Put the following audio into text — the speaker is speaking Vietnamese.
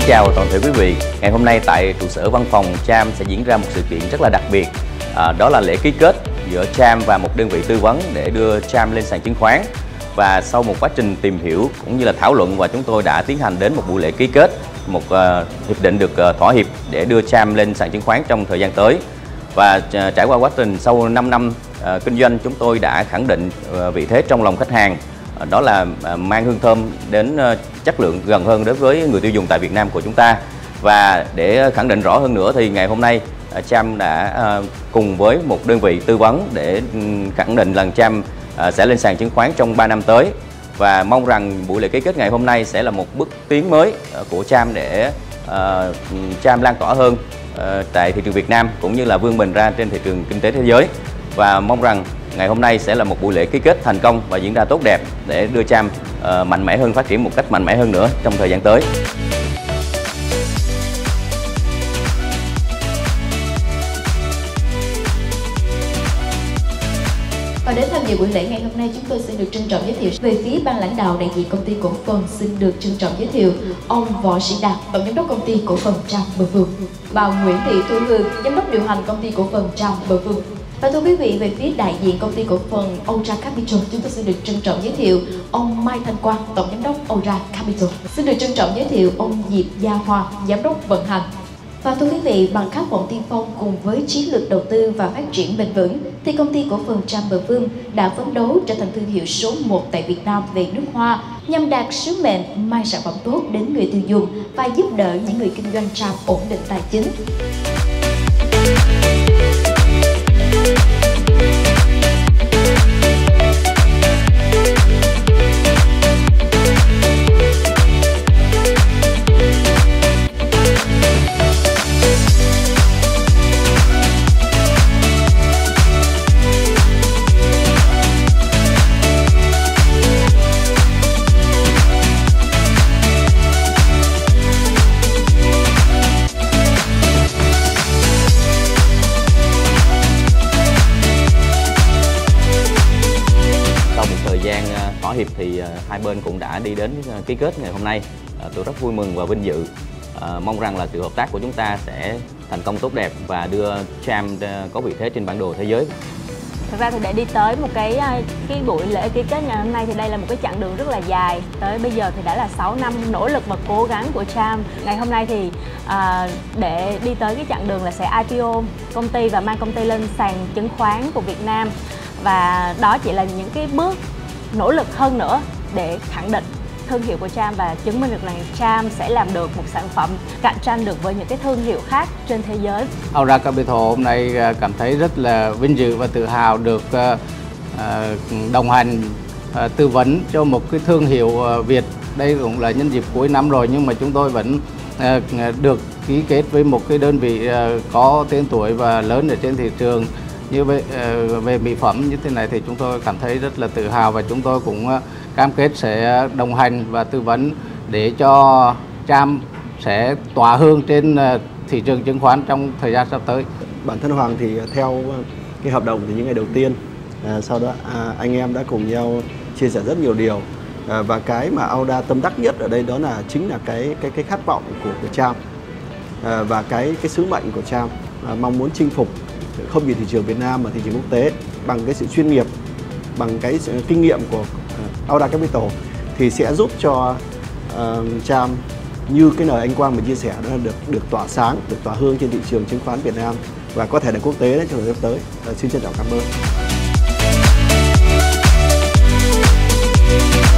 chào toàn thể quý vị. Ngày hôm nay tại trụ sở văn phòng Tram sẽ diễn ra một sự kiện rất là đặc biệt. Đó là lễ ký kết giữa Tram và một đơn vị tư vấn để đưa Tram lên sàn chứng khoán. Và sau một quá trình tìm hiểu cũng như là thảo luận, và chúng tôi đã tiến hành đến một buổi lễ ký kết, một hiệp định được thỏa hiệp để đưa Tram lên sàn chứng khoán trong thời gian tới. Và trải qua quá trình sau 5 năm kinh doanh, chúng tôi đã khẳng định vị thế trong lòng khách hàng, đó là mang hương thơm đến chất lượng gần hơn đối với người tiêu dùng tại Việt Nam của chúng ta. Và để khẳng định rõ hơn nữa thì ngày hôm nay Tram đã cùng với một đơn vị tư vấn để khẳng định rằng Tram sẽ lên sàn chứng khoán trong 3 năm tới. Và mong rằng buổi lễ ký kết ngày hôm nay sẽ là một bước tiến mới của Tram để Tram lan tỏa hơn tại thị trường Việt Nam cũng như là vươn mình ra trên thị trường kinh tế thế giới. Và mong rằng ngày hôm nay sẽ là một buổi lễ ký kết thành công và diễn ra tốt đẹp để đưa Tram mạnh mẽ hơn, phát triển một cách mạnh mẽ hơn nữa trong thời gian tới. Và đến tham dự buổi lễ ngày hôm nay, chúng tôi xin được trân trọng giới thiệu về phía ban lãnh đạo đại diện công ty cổ phần. Xin được trân trọng giới thiệu ông Võ Sĩ Đạt, tổng giám đốc công ty cổ phần Tram Bờ Vương, bà Nguyễn Thị Thu Hương, giám đốc điều hành công ty cổ phần Tram Bờ Vương. Và thưa quý vị, về phía đại diện công ty cổ phần Aura Capital, chúng tôi xin được trân trọng giới thiệu ông Mai Thanh Quang, tổng giám đốc Aura Capital. Xin được trân trọng giới thiệu ông Diệp Gia Hoa, giám đốc vận hành. Và thưa quý vị, bằng khát vọng tiên phong cùng với chiến lược đầu tư và phát triển bền vững, thì công ty cổ phần Tram Bờ Vương đã phấn đấu trở thành thương hiệu số 1 tại Việt Nam về nước hoa, nhằm đạt sứ mệnh mang sản phẩm tốt đến người tiêu dùng và giúp đỡ những người kinh doanh Tram ổn định tài chính. Thỏa hiệp thì hai bên cũng đã đi đến ký kết ngày hôm nay. Tôi rất vui mừng và vinh dự. Mong rằng là sự hợp tác của chúng ta sẽ thành công tốt đẹp và đưa Tram có vị thế trên bản đồ thế giới. Thực ra thì để đi tới một cái buổi lễ ký kết ngày hôm nay thì đây là một cái chặng đường rất là dài. Tới bây giờ thì đã là 6 năm nỗ lực và cố gắng của Tram. Ngày hôm nay thì để đi tới cái chặng đường là sẽ IPO công ty và mang công ty lên sàn chứng khoán của Việt Nam. Và đó chỉ là những cái bước nỗ lực hơn nữa để khẳng định thương hiệu của Tram và chứng minh được là Tram sẽ làm được một sản phẩm cạnh tranh được với những cái thương hiệu khác trên thế giới. Aura Capital hôm nay cảm thấy rất là vinh dự và tự hào được đồng hành tư vấn cho một cái thương hiệu Việt. Đây cũng là nhân dịp cuối năm rồi nhưng mà chúng tôi vẫn được ký kết với một cái đơn vị có tên tuổi và lớn ở trên thị trường. Như về mỹ phẩm như thế này thì chúng tôi cảm thấy rất là tự hào, và chúng tôi cũng cam kết sẽ đồng hành và tư vấn để cho Tram sẽ tỏa hương trên thị trường chứng khoán trong thời gian sắp tới. Bản thân Hoàng thì theo cái hợp đồng thì những ngày đầu tiên, sau đó anh em đã cùng nhau chia sẻ rất nhiều điều, và cái mà Aura tâm đắc nhất ở đây đó là chính là cái khát vọng của Tram, và cái sứ mệnh của Tram mong muốn chinh phục không chỉ thị trường Việt Nam mà thị trường quốc tế bằng cái sự chuyên nghiệp, bằng cái sự kinh nghiệm của Aura Capital thì sẽ giúp cho Tram như cái lời anh Quang vừa chia sẻ, đó là được tỏa sáng, được tỏa hương trên thị trường chứng khoán Việt Nam và có thể là quốc tế đấy trong thời gian tới. Xin trân trọng cảm ơn.